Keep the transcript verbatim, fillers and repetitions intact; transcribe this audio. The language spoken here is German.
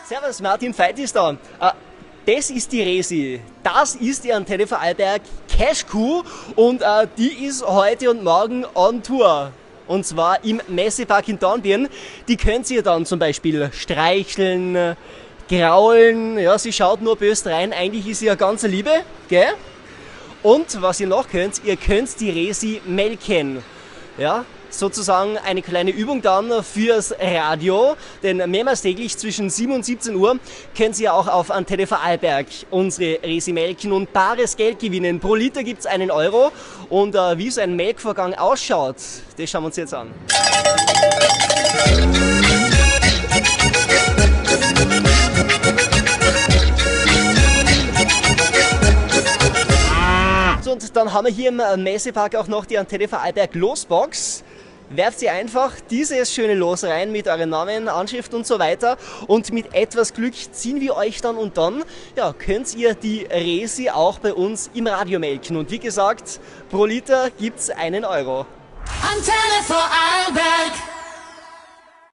Servus, Martin Veit ist da. Äh, Das ist die Resi. Das ist die Antenne Vorarlberg Cash Kuh und äh, die ist heute und morgen on Tour. Und zwar im Messepark in Dornbirn. Die könnt ihr dann zum Beispiel streicheln, graulen. Ja, sie schaut nur böse rein. Eigentlich ist sie ja ganz Liebe, gell? Und was ihr noch könnt, ihr könnt die Resi melken. Ja, sozusagen eine kleine Übung dann fürs Radio, denn mehrmals täglich zwischen sieben und siebzehn Uhr können Sie auch auf Antenne Vorarlberg unsere Resi melken und bares Geld gewinnen. Pro Liter gibt es einen Euro und äh, wie so ein Melkvorgang ausschaut, das schauen wir uns jetzt an. So, und dann haben wir hier im Messepark auch noch die Antenne Vorarlberg Losbox. Werft ihr einfach dieses schöne Los rein mit euren Namen, Anschrift und so weiter und mit etwas Glück ziehen wir euch dann und dann ja, könnt ihr die Resi auch bei uns im Radio melken und wie gesagt, pro Liter gibt's einen Euro. Antenne Vorarlberg.